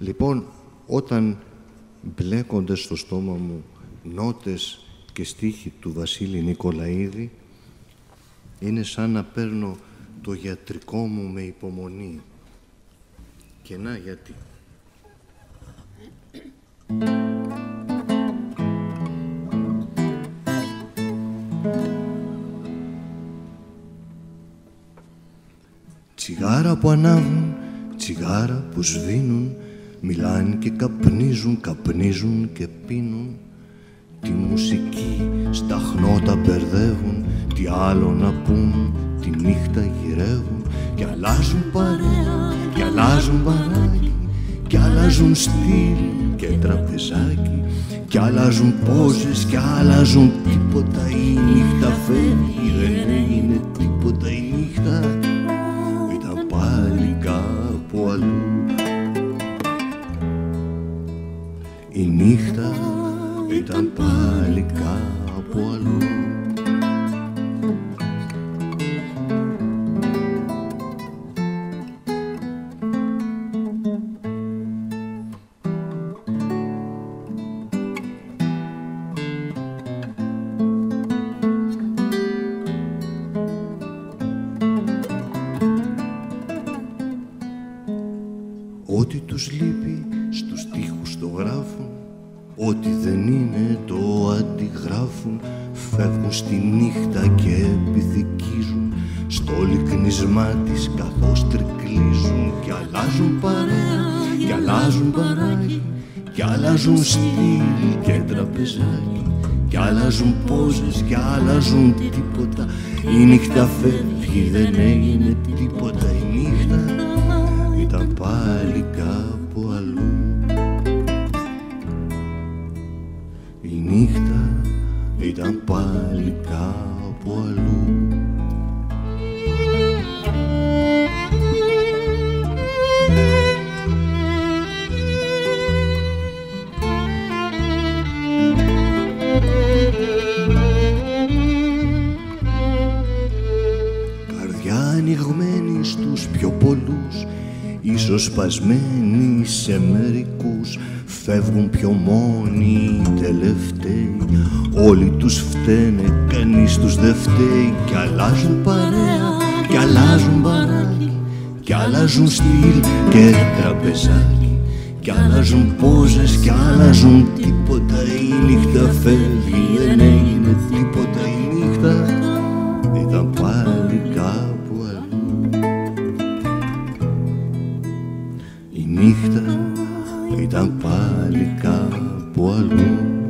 Λοιπόν, όταν μπλέκονται στο στόμα μου νότες και στίχοι του Βασίλη Νικολαίδη, είναι σαν να παίρνω το γιατρικό μου με υπομονή. Και να γιατί. Τσιγάρα που ανάβουν, τσιγάρα που σβήνουν, μιλάνε και καπνίζουν, καπνίζουν και πίνουν. Τη μουσική στα χνότα μπερδεύουν, τι άλλο να πούν, τη νύχτα γυρεύουν. Κι αλλάζουν παρέα, κι αλλάζουν μπαράκι, κι αλλάζουν στυλ και τραπεζάκι, κι αλλάζουν πόζες, κι αλλάζουν τίποτα. Η νύχτα φεύγει, δεν έγινε τίποτα. Η νύχτα ήταν πάλι κάπου αλλού. Η νύχτα ήταν πάλι κάπου αλλού. Ό,τι τους λείπει στους στίχους το γράφουν, ό,τι δεν είναι το αντιγράφουν. Φεύγουν στη νύχτα και επιδικίζουν στο λυκνισμά της καθώς τρικλίζουν. Κι αλλάζουν παρέα, κι αλλάζουν παράκι, κι αλλάζουν στυλ και τραπεζάκι, κι αλλάζουν πόζες, κι αλλάζουν τίποτα. Η νύχτα φεύγει, δεν έγινε τίποτα. Η νύχτα ήταν πάλι κάπου αλλού. Η νύχτα ήταν πάλι κάπου αλλού. Καρδιά ανοιγμένη στους πιο πολλούς, ίσως σπασμένοι σε μερικούς. Φεύγουν πιο μόνοι οι τελευταίοι, όλοι τους φταίνε, κανείς τους δε φταίει. Κι αλλάζουν παρέα, κι αλλάζουν μπαράκι, κι αλλάζουν στυλ και τραπεζάκι, κι αλλάζουν πόζες, κι αλλάζουν τίποτα. Η νύχτα φεύγει, δεν έγινε τίποτα. Η νύχτα ήταν πάλι κάπου αλλού. Η νύχτα ήταν πάλι κάπου αλλού.